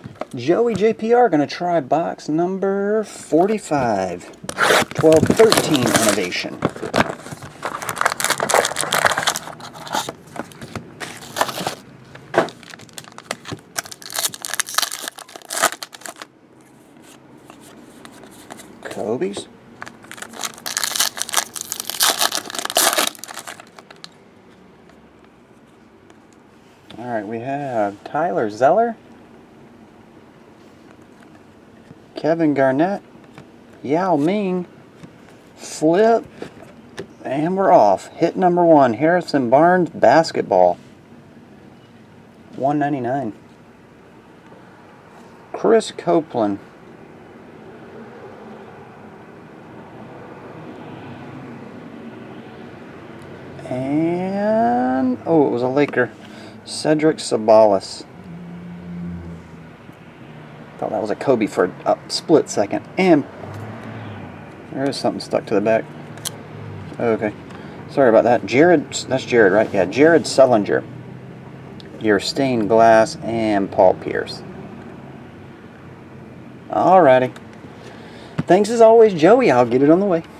Joey JPR going to try box number 45. 12-13 innovation. Kobe's. Alright, we have Tyler Zeller, Kevin Garnett, Yao Ming, Flip, and we're off. Hit number 1, Harrison Barnes, basketball. $1.99. Chris Copeland. And, oh, it was a Laker. Cedric Sabalas. Thought that was a Kobe for a split second. And there is something stuck to the back. Okay. Sorry about that. Jared, that's Jared, right? Yeah, Jared Sullinger. Your stained glass and Paul Pierce. Alrighty. Thanks as always, Joey. I'll get it on the way.